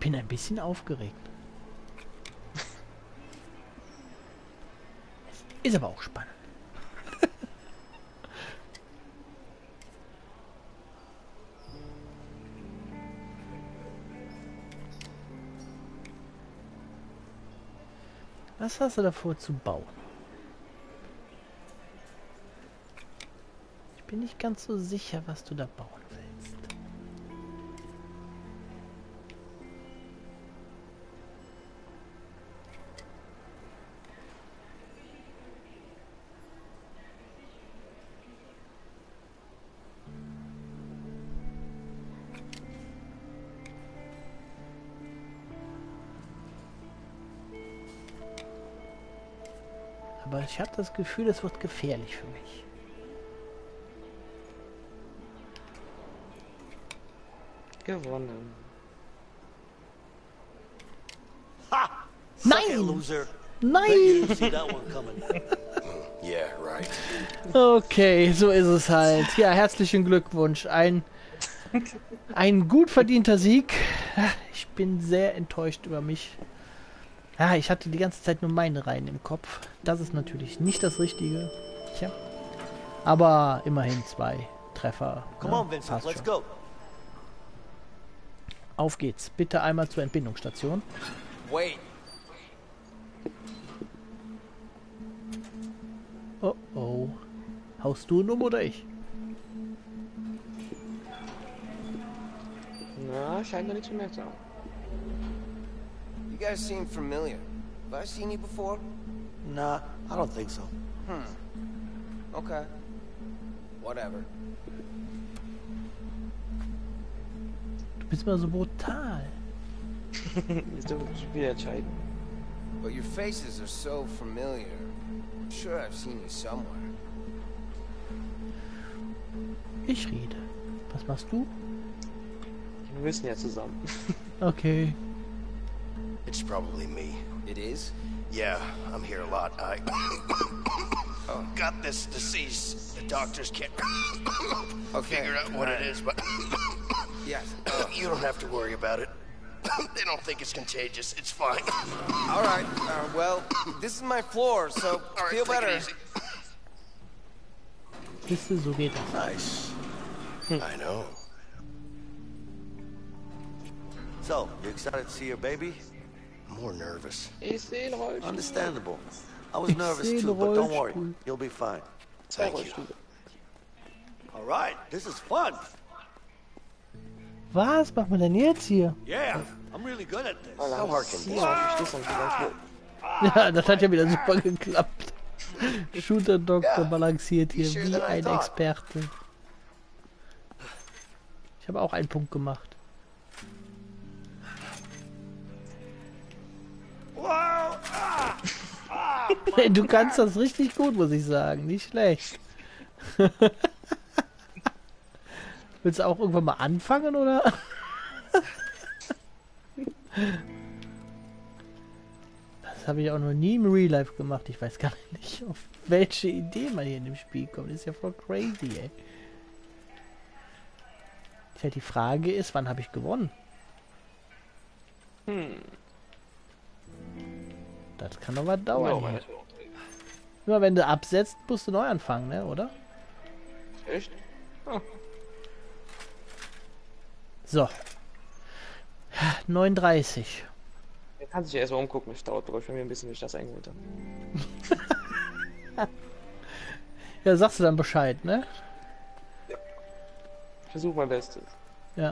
bin ein bisschen aufgeregt. Ist aber auch spannend. Was hast du davor zu bauen? Ich bin nicht ganz so sicher, was du da bauen willst. Aber ich habe das Gefühl, es wird gefährlich für mich. Gewonnen. Ha! Nein! Loser. Nein! Yeah, right. Okay, so ist es halt. Ja, herzlichen Glückwunsch. Ein gut verdienter Sieg. Ich bin sehr enttäuscht über mich. Ja, ich hatte die ganze Zeit nur meine Reihen im Kopf. Das ist natürlich nicht das Richtige. Tja. Aber immerhin 2 Treffer. Come on, Vincent, let's go. Auf geht's. Bitte einmal zur Entbindungsstation. Wait. Oh oh. Haust du ihn um oder ich? Na, scheint noch nichts bemerkt zu haben. You guys seem familiar. Have I seen you before? Nah, I don't think so. Okay. Whatever. Du bist mal so brutal. Ist doch wieder entscheidend. But your faces are so familiar. I'm sure I've seen you somewhere. Ich rede. Was machst du? Wir müssen ja zusammen. Okay. It's probably me. It is? Yeah, I'm here a lot. I got this disease. The doctors can't figure out what it is, but Yes. you don't have to worry about it. They don't think it's contagious. It's fine. All right. Well, this is my floor, so All right, feel take better. it easy. Siehst du, so geht das. Nice. I know. So, you excited to see your baby? I'm more nervous. Ich sehe einen Rollstuhl. Understandable. I was Ich nervous sehe too, einen but don't worry. Rollstuhl. You'll be fine. Zwei Thank you. Rollstühle. All right, this is fun. Was machen wir denn jetzt hier? Yeah, I'm really good at this. How hard can this Ja, das hat ja wieder super geklappt. Shooter Doktor balanciert hier wie ein Experte. Ich habe auch einen Punkt gemacht. Du kannst das richtig gut, muss ich sagen. Nicht schlecht. Willst du auch irgendwann mal anfangen, oder? Das habe ich auch noch nie im Real Life gemacht. Ich weiß gar nicht, auf welche Idee man hier in dem Spiel kommt. Das ist ja voll crazy, ey. Tja, die Frage ist, wann habe ich gewonnen? Das kann doch was dauern. Ja, hier. Immer wenn du absetzt, musst du neu anfangen, ne, oder? Echt? Oh. So. 39. Er kann sich ja erstmal umgucken. Es dauert, glaube ich, bei mir ein bisschen, bis ich das eingeholt habe. Ja, sagst du dann Bescheid, ne? Ich versuche mein Bestes. Ja.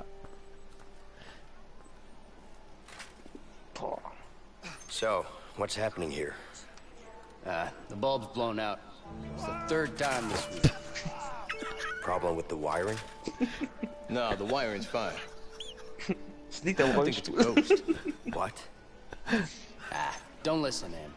Boah. So, what's happening here? The bulb's blown out. It's the 3rd time this week. Problem with the wiring? No, the wiring's fine. Es liegt am I think it's a Rollstuhl. ghost. What? Don't listen to him.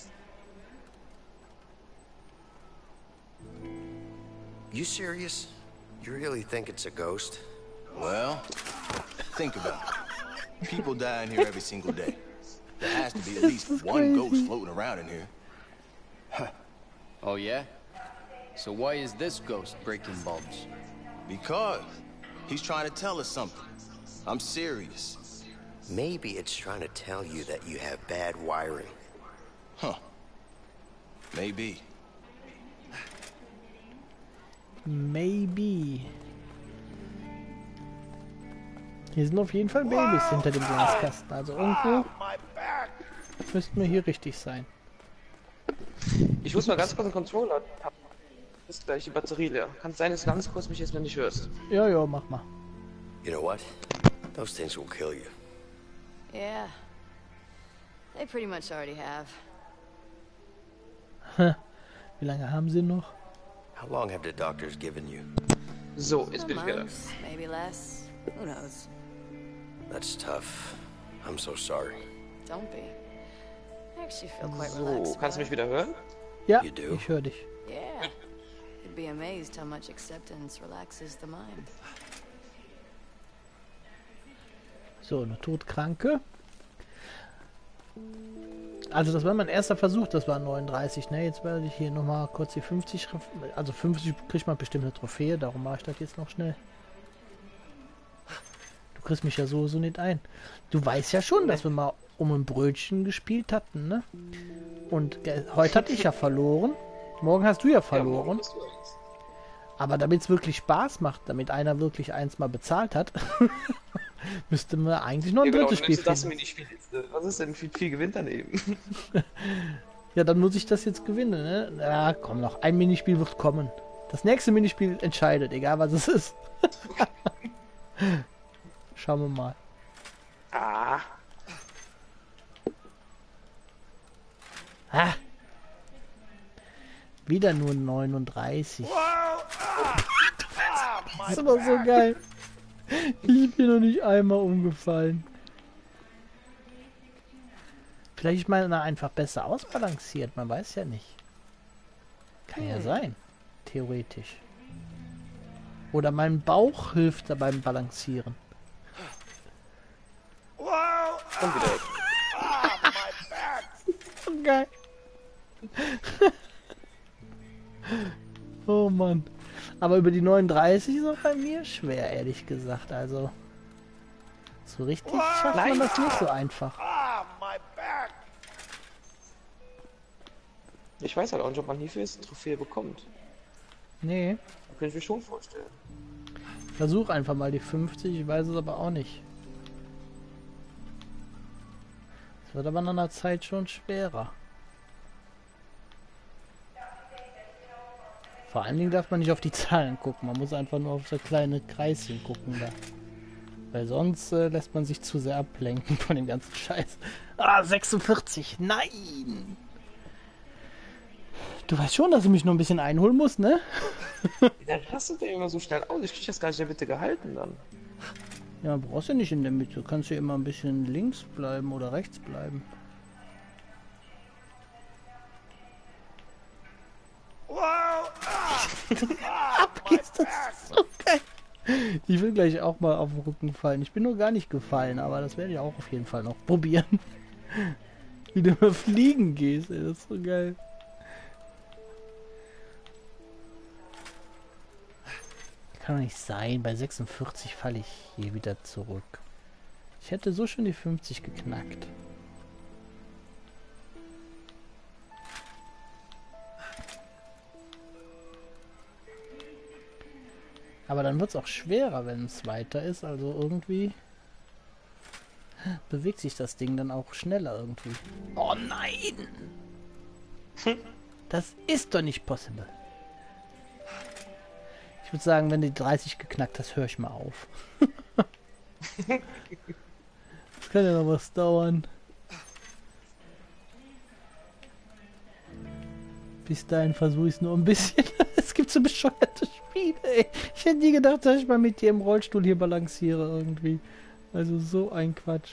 You serious? You really think it's a ghost? Well, think about it. People die in here every single day. There has to be at least one ghost floating around in here. Oh, yeah? So why is this ghost breaking bulbs? Because he's trying to tell us something. I'm serious. Maybe it's trying to tell you that you have bad wiring. Huh. Maybe. Maybe. Hier sind auf jeden Fall Babys hinter dem Glaskasten. Also irgendwo müssten wir hier richtig sein. Ich muss mal ganz kurz den Controller. Ist gleich die Batterie leer. Kann es sein, dass du ganz kurz mich jetzt mal nicht hörst? Ja, ja, mach mal. You know what? Those things will kill you. Yeah. They pretty much already have. Wie lange haben sie noch? How long have the doctors given you? So, jetzt bin ich wieder. Months, maybe less. Who knows? That's tough. I'm so sorry. Don't be. I actually feel quite So, relaxed. kannst du mich wieder hören? Ja, You do? ich höre dich. Yeah. You'd be amazed how much acceptance relaxes the mind. So, eine Todkranke. Also das war mein erster Versuch, das war 39, ne? Jetzt werde ich hier nochmal kurz die 50, also 50 kriegt man bestimmt eine Trophäe, darum mache ich das jetzt noch schnell. Du kriegst mich ja sowieso nicht ein. Du weißt ja schon, dass wir mal um ein Brötchen gespielt hatten, ne? Und heute hatte ich ja verloren, morgen hast du ja verloren. Aber damit es wirklich Spaß macht, damit einer wirklich eins mal bezahlt hat, müsste man eigentlich noch ein drittes Spiel finden. Was ist denn viel gewinnt daneben? Ja, dann muss ich das jetzt gewinnen, ne? Ja, komm, noch ein Minispiel wird kommen. Das nächste Minispiel entscheidet, egal was es ist. Schauen wir mal. Ah. Ah. Wieder nur 39. Das ist aber so geil. Ich bin noch nicht einmal umgefallen. Vielleicht ist meiner einfach besser ausbalanciert, man weiß ja nicht. Kann ja sein, theoretisch. Oder mein Bauch hilft da beim Balancieren. Und wieder So geil. Oh Mann. Aber über die 39 ist auch bei mir schwer, ehrlich gesagt. Also so richtig schafft man das nicht so einfach. Ich weiß halt auch nicht, ob man hierfür jetzt eine Trophäe bekommt. Nee. Das könnte ich mir schon vorstellen. Versuch einfach mal die 50, ich weiß es aber auch nicht. Es wird aber nach einer Zeit schon schwerer. Vor allen Dingen darf man nicht auf die Zahlen gucken, man muss einfach nur auf das kleine Kreischen gucken da. Weil sonst lässt man sich zu sehr ablenken von dem ganzen Scheiß. Ah, 46, nein! Du weißt schon, dass du mich noch ein bisschen einholen musst, ne? Dann hast du den immer so schnell aus, ich krieg das gar nicht in der Mitte gehalten dann. Ja, brauchst du nicht in der Mitte, du kannst ja immer ein bisschen links bleiben oder rechts bleiben. Abgehst, das ist so geil. Ich will gleich auch mal auf den Rücken fallen. Ich bin nur gar nicht gefallen, aber das werde ich auch auf jeden Fall noch probieren. Wie du mal fliegen gehst, ey, das ist so geil. Kann doch nicht sein, bei 46 falle ich hier wieder zurück. Ich hätte so schon die 50 geknackt. Aber dann wird es auch schwerer, wenn es weiter ist. Also irgendwie bewegt sich das Ding dann auch schneller irgendwie. Oh nein! Das ist doch nicht possible. Ich würde sagen, wenn du die 30 geknackt hast, höre ich mal auf. Das kann ja noch was dauern. Bis dahin versuche ich es nur ein bisschen. Es gibt so bescheuerte Spiele, ey. Ich hätte nie gedacht, dass ich mal mit dir im Rollstuhl hier balanciere irgendwie. Also so ein Quatsch.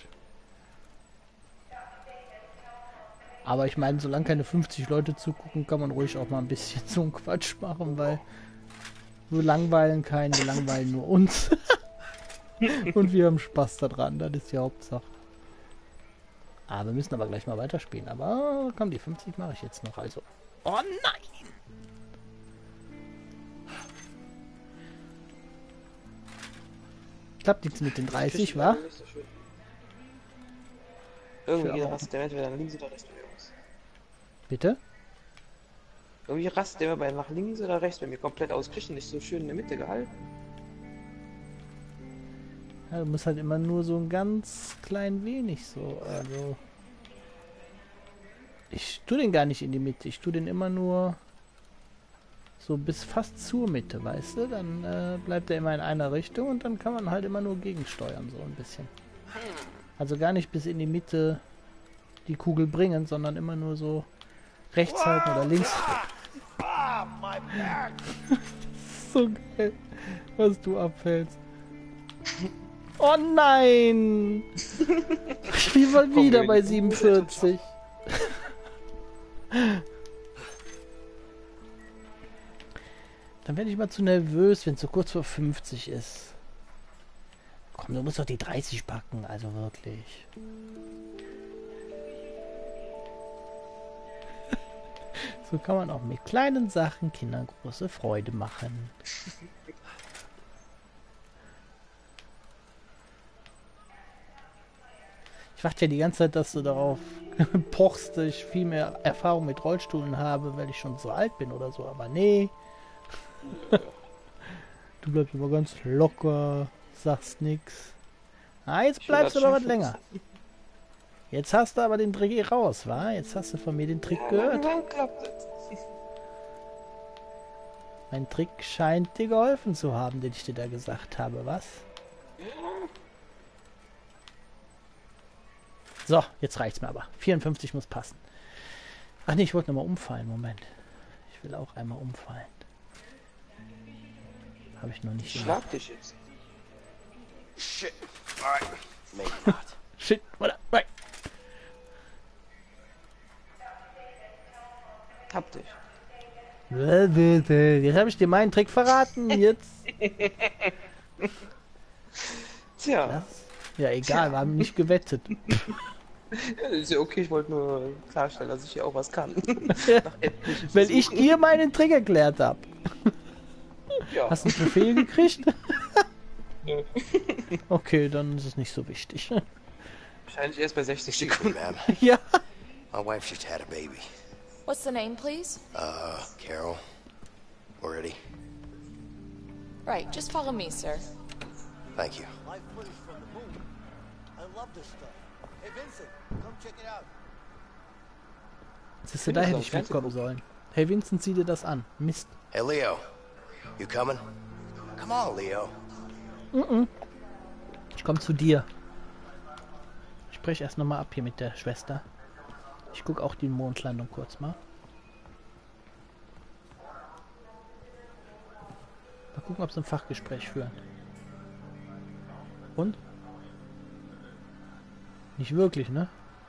Aber ich meine, solange keine 50 Leute zugucken, kann man ruhig auch mal ein bisschen so einen Quatsch machen, weil wir langweilen keinen, wir langweilen nur uns. Und wir haben Spaß daran, das ist die Hauptsache. Ah, wir müssen aber gleich mal weiterspielen. Aber komm, die 50 mache ich jetzt noch, also. Oh nein! Klappt nichts mit den 30, wa? Irgendwie aber rastet der entweder nach links oder rechts bei mir aus. Bitte? Irgendwie rastet der bei nach links oder rechts bei mir komplett aus. Kriegt ihn nicht so schön in der Mitte gehalten. Ja, du musst halt immer nur so ein ganz klein wenig so, also... Ich tue den gar nicht in die Mitte, ich tue den immer nur so bis fast zur Mitte, weißt du? Dann bleibt er immer in einer Richtung und dann kann man halt immer nur gegensteuern, so ein bisschen. Also gar nicht bis in die Mitte die Kugel bringen, sondern immer nur so rechts halten oder links. So geil, was du abfällst. Oh nein! Ich bin mal wieder bei 47. Dann werde ich mal zu nervös, wenn es so kurz vor 50 ist. Komm, du musst doch die 30 packen, also wirklich. So kann man auch mit kleinen Sachen Kindern große Freude machen. Ich warte ja die ganze Zeit, dass du darauf pochst, dass ich viel mehr Erfahrung mit Rollstühlen habe, weil ich schon so alt bin oder so, aber nee. Du bleibst immer ganz locker, sagst nix. Ah, jetzt bleibst du aber was länger. Jetzt hast du aber den Trick raus, wa? Jetzt hast du von mir den Trick gehört. Mein Trick scheint dir geholfen zu haben, den ich dir da gesagt habe, was? So, jetzt reicht's mir aber. 54 muss passen. Ach nee, ich wollte nochmal umfallen. Moment. Ich will auch einmal umfallen. Habe ich noch nicht gemacht. Schlag dich jetzt. Shit. Alright. Maybe not. Shit. What? Right. Hab dich. Jetzt habe ich dir meinen Trick verraten. Jetzt. Tja. Das? Ja, egal, wir haben nicht gewettet. Ja, ist ja okay, ich wollte nur klarstellen, dass ich hier auch was kann. Weil ich dir meinen Trick erklärt habe. Ja. Hast du einen Befehl gekriegt? Nö. Okay, dann ist es nicht so wichtig. Wahrscheinlich erst bei 60 Sekunden. Ja. My wife just had a baby. What's the name, please? Carol. We're ready. Right, just follow me, sir. Thank you. Live footage from the moon. I love this stuff. Hey, Vincent, come check it out. Siehst du, da hätte ich mitkommen sollen. Hey Vincent, sieh dir das an. Mist. Hey, Leo. You coming? Come on, Leo. Ich komme zu dir. Ich spreche erst nochmal ab hier mit der Schwester. Ich gucke auch die Mondlandung kurz mal. Mal gucken, ob sie ein Fachgespräch führen. Und? Nicht wirklich, ne?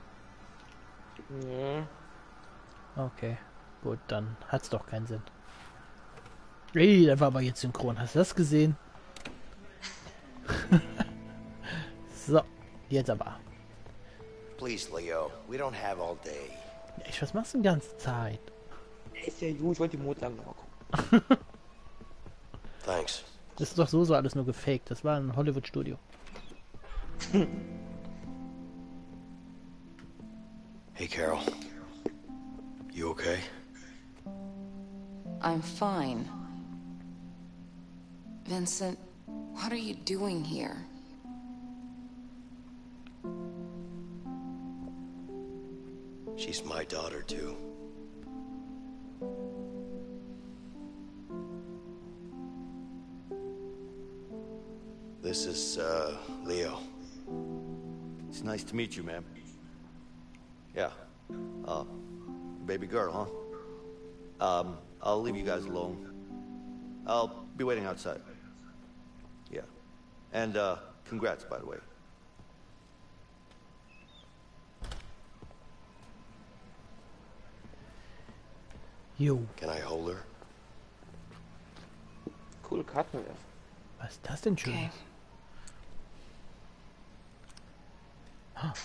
Nee. Okay, gut, dann hat's doch keinen Sinn. Ey, der war aber jetzt synchron. Hast du das gesehen? So, jetzt aber. Please, Leo. We don't have all day. Echt, was machst du die ganze Zeit? Ist ja gut, ich wollte die Mondlandung noch mal gucken. Thanks. Das ist doch so alles nur gefaked. Das war ein Hollywood-Studio. Hey, Carol. You okay? I'm fine. Vincent, what are you doing here? She's my daughter, too. This is, Leo. It's nice to meet you, ma'am. Yeah. Baby girl, huh? I'll leave you guys alone. I'll be waiting outside. Yeah. And, congrats, by the way. Jo. Can I hold her? Coole Karten werfen. Was ist das denn schön? Okay.